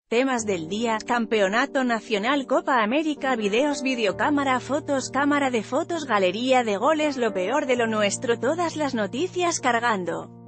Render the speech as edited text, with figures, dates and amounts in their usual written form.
Temas del día: Campeonato Nacional, Copa América, videos, videocámara, fotos, cámara de fotos, galería de goles, lo peor de lo nuestro, todas las noticias cargando.